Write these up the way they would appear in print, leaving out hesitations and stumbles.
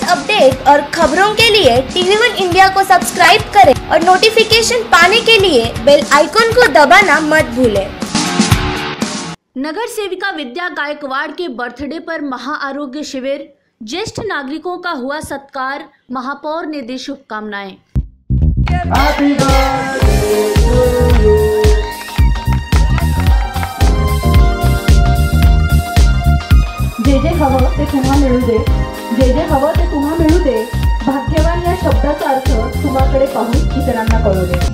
Update और खबरों के लिए TV1 इंडिया को सब्सक्राइब करें और नोटिफिकेशन पाने के लिए बेल आइकॉन को दबाना मत भूलें। नगर सेविका विद्या गायकवाड़ के बर्थडे पर महाआरोग्य शिविर, ज्येष्ठ नागरिकों का हुआ सत्कार, महापौर ने दी शुभकामनाएं। जे जे हवं ते तुम्हा मिळू दे, जे जे हवं ते तुम्हा मिळू दे, भाग्यवान या शब्दाचा अर्थ तुम्हाकडे पाहून इतरांना कळू दे।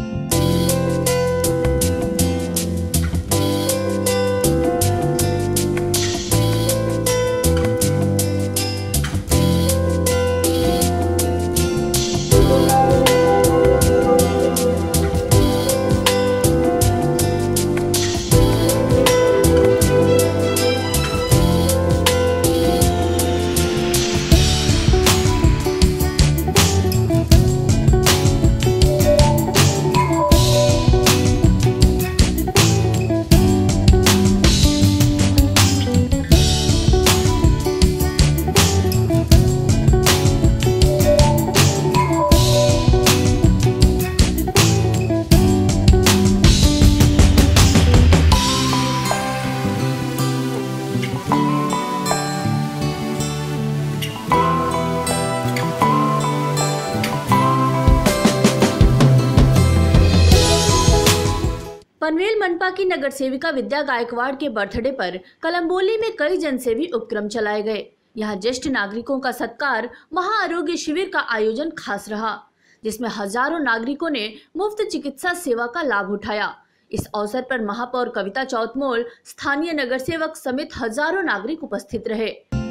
पनवेल मनपा की नगर सेविका विद्या गायकवाड़ के बर्थडे पर कलम्बोली में कई जनसेवी उपक्रम चलाए गए। यहाँ ज्येष्ठ नागरिकों का सत्कार, महाआरोग्य शिविर का आयोजन खास रहा, जिसमें हजारों नागरिकों ने मुफ्त चिकित्सा सेवा का लाभ उठाया। इस अवसर पर महापौर कविता चौतमोल, स्थानीय नगर सेवक समेत हजारों नागरिक उपस्थित रहे।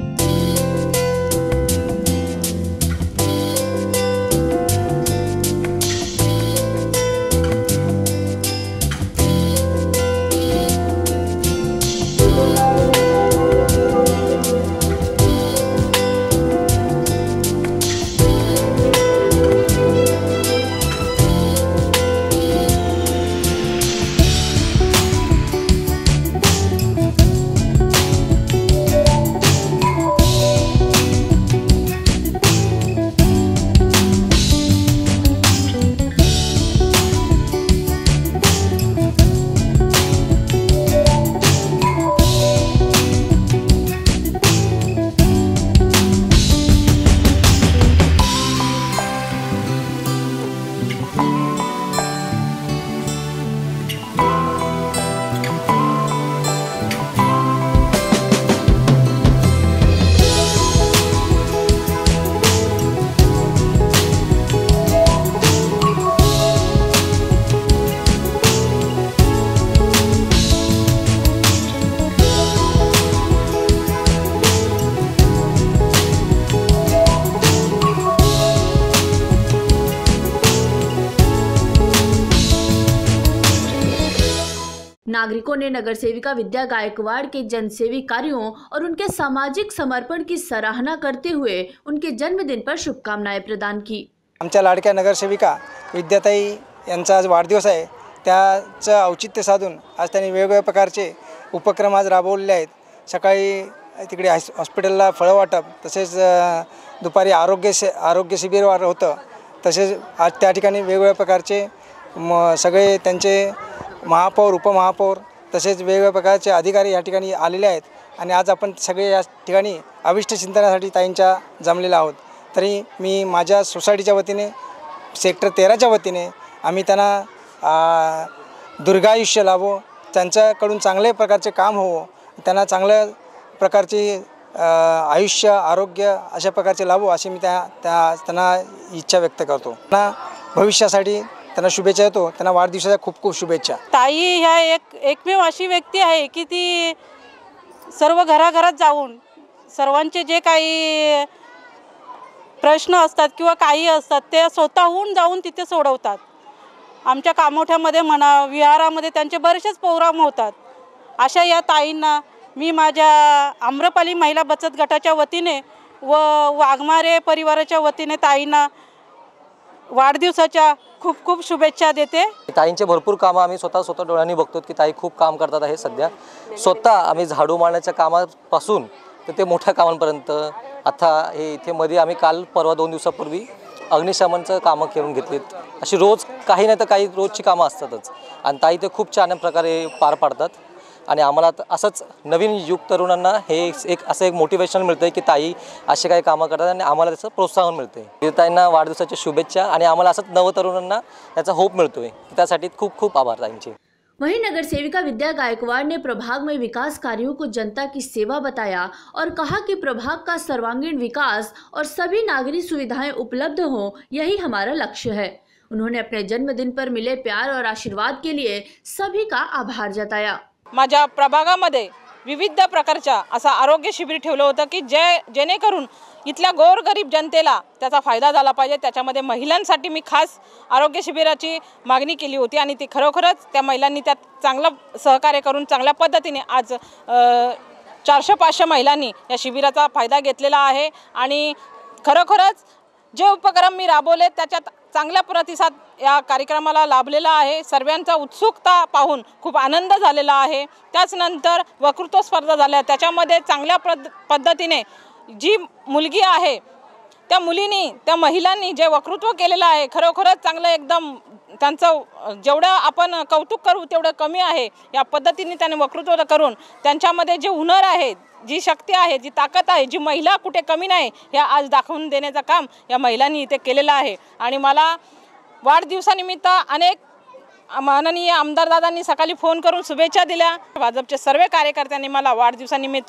नागरिकों ने नगर सेविका विद्या गायकवाड़ के जनसेवी कार्यों और उनके सामाजिक समर्पण की सराहना करते हुए उनके जन्मदिन पर शुभकामनाएं प्रदान की। आमच्या लाडक्या नगरसेविका विद्याताई यांचा आज वाढदिवस आहे, त्याचं औचित्य साधून आज त्यांनी वेगवेगळ्या प्रकारचे उपक्रम आज राबवलेले आहेत। सकाळी तिकडे हॉस्पिटलला फळं वाटप, तसेच दुपारी आरोग्य शिबिर होतं, तसेच आज त्या ठिकाणी वेगवेगळ्या प्रकारचे सगळे त्यांचे महापौर, उपमहापौर तसेच वेगवेगळ्या प्रकारचे अधिकारी या ठिकाणी आलेले आहेत आणि आज आपण सगळे या ठिकाणी अभिष्ट चिंतनासाठी ताईंच्या जमलेला आहोत। तरी मी माझ्या सोसायटीच्या वतीने, सेक्टर 13च्या वतीने आम्ही त्यांना दीर्घायुष्य लाभो, त्यांच्याकडून चांगले प्रकारचे काम हो, त्यांना चांगल्या प्रकारचे आयुष्य, आरोग्य अशा प्रकारचे लाभो अशी मी त्यांना इच्छा व्यक्त करतो। त्यांना भविष्यासाठी त्यांना शुभेच्छा देतो, त्यांना वाढदिवसाच्या खूप खूप शुभेच्छा। ताई ह्या एकमेव अशी व्यक्ती आहे की ती सर्व घराघरात जाऊन सर्वांचे जे काही प्रश्न असतात किंवा काही असतात ते स्वतःहून जाऊन तिथे सोडवतात। आमच्या कामोठ्यामध्ये म्हणा, विहारामध्ये त्यांचे बरेचसे प्रोग्राम होतात। अशा या ताईंना मी माझ्या आम्रपाली महिला बचत गटाच्या वतीने व वाघमारे परिवाराच्या वतीने ताईंना वाढदिवसाच्या खूप खूप शुभेच्छा देते। ताईंचे भरपूर काम आम्ही स्वतः डोळ्यांनी बघतो की ताई खूप काम करतात आहे। सध्या स्वतः आम्ही झाडू मारण्याच्या कामापासून तर ते मोठ्या कामांपर्यंत आता हे इथे मध्ये आम्ही काल परवा 2 दिवसापूर्वी अग्निशमनचं कामं करून घेतलीत. अशी रोज काही नाही तर काही रोजची कामं असतातच आणि ताई ते खूप छान प्रकारे पार पाडतात आणि आम्हाला असंच नवीन युग तरुणांना हे एक मोटिवेशन मिळतं की ताई असे काही कामं करतात आणि आम्हाला त्याचं प्रोत्साहन मिळते. ताईंना वाढदिवसाच्या शुभेच्छा आणि आम्हाला असंच नवतरुणांना त्याचा होप मिळतोय. त्यासाठी खूप खूप आभार ताईंचे. वहीं नगर सेविका विद्या गायकवाड़ ने प्रभाग में विकास कार्यों को जनता की सेवा बताया और कहा कि प्रभाग का सर्वांगीण विकास और सभी नागरिक सुविधाएं उपलब्ध हों, यही हमारा लक्ष्य है. उन्होंने अपने जन्मदिन पर मिले प्यार और आशीर्वाद के लिए सभी का आभार जताया. माझ्या प्रभागामध्ये विविध प्रकारच्या असं आरोग्य शिबिर ठेवलं होतं की जेणेकरून इथल्या गोरगरीब जनतेला त्याचा फायदा झाला पाहिजे. त्याच्यामध्ये महिलांसाठी मी खास आरोग्य शिबिराची मागणी केली होती आणि ती खरोखरच त्या महिलांनी त्यात चांगलं सहकार्य करून चांगल्या पद्धतीने आज 400-500 महिलांनी या शिबिराचा फायदा घेतलेला आहे आणि खरोखरच जे उपक्रम मी राबवले त्याच्यात चांगला प्रतिसाद या कार्यक्रमाला लाभलेला आहे. सर्वांचा उत्सुकता पाहून खूप आनंद झालेला आहे. त्याचनंतर वक्तृत्व स्पर्धा झाल्या, त्याच्यामध्ये चांगल्या पद्धतीने जी मुलगी आहे त्या मुलींनी त्या महिलांनी जे वक्तृत्व केलेलं आहे खरोखरच चांगलं एकदम त्यांचं जेवढं आपण कौतुक करू तेवढं कमी आहे. या पद्धतीने त्यांनी वक्तृत्व करून त्यांच्यामध्ये जे हुनर आहे, जी शक्ती आहे, जी ताकद आहे, जी महिला कुठे कमी नाही हे आज दाखवून देण्याचं काम या महिलांनी इथे केलेलं आहे. आणि मला वाढदिवसानिमित्त अनेक माननीय आमदार दादांनी सकाळी फोन करून शुभेच्छा दिल्या. भाजपचे सर्व कार्यकर्त्यांनी मला वाढदिवसानिमित्त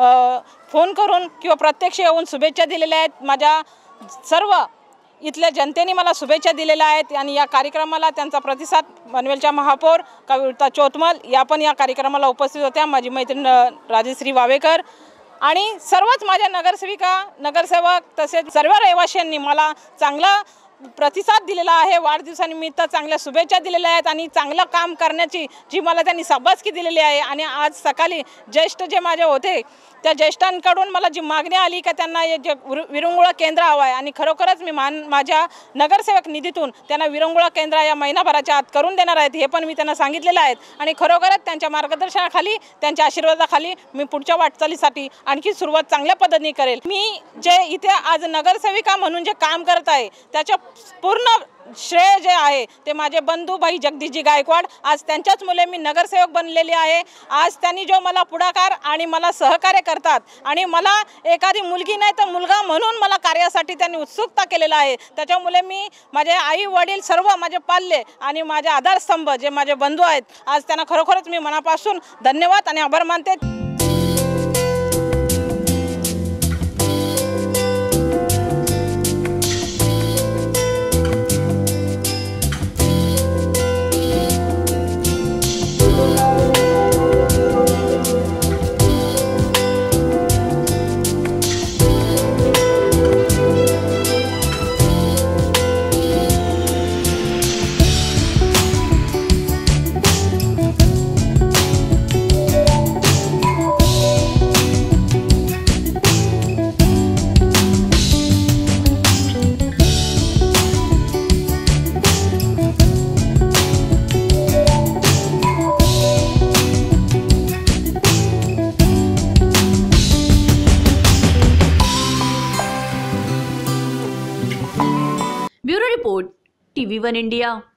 फोन करून किंवा प्रत्यक्ष येऊन शुभेच्छा दिलेल्या आहेत. माझ्या सर्व इथल्या जनतेने मला शुभेच्छा दिलेल्या आहेत आणि या कार्यक्रमाला त्यांचा प्रतिसाद पनवेलच्या महापौर कविता चौतमल या पण या कार्यक्रमाला उपस्थित होत्या. माझी मैत्रीण राजश्री वावेकर आणि सर्वच माझ्या नगरसेविका नगरसेवक तसेच सर्व रहिवाशांनी मला चांगला प्रतिसाद दिलेला आहे. वाढदिवसानिमित्त चांगल्या शुभेच्छा दिलेल्या आहेत आणि चांगलं काम करण्याची जी मला त्यांनी शाबासकी दिलेली आहे. आणि आज सकाळी ज्येष्ठ जे माझे होते त्या ज्येष्ठांकडून मला जी मागणी आली की त्यांना हे जे विरंगुळा केंद्र हवं आहे आणि खरोखरच मी माझ्या नगरसेवक निधीतून त्यांना विरंगुळा केंद्र या महिनाभराच्या आत करून देणार आहेत हे पण मी त्यांना सांगितलेलं आहे. आणि खरोखरच त्यांच्या मार्गदर्शनाखाली त्यांच्या आशीर्वादाखाली मी पुढच्या वाटचालीसाठी आणखी सुरुवात चांगल्या पद्धतीने करेल. मी जे इथे आज नगरसेविका म्हणून जे काम करत आहे त्याच्या पूर्ण श्रेय जे आहे ते माझे बंधू भाई जगदीशजी गायकवाड. आज त्यांच्याच मुले मी नगरसेवक बनलेली आहे. आज त्यांनी जो मला पुढाकार आणि मला सहकार्य करतात आणि मला एखादी मुलगी नाही तर मुलगा म्हणून मला कार्यासाठी त्यांनी उत्सुकता केलेला आहे. त्याच्यामुळे मी माझे आई वडील सर्व माझे पाल्य आणि माझे आधारस्तंभ जे माझे बंधू आहेत आज त्यांना खरोखरच मी मनापासून धन्यवाद आणि आभार मानते. Bureau report, TV1 India.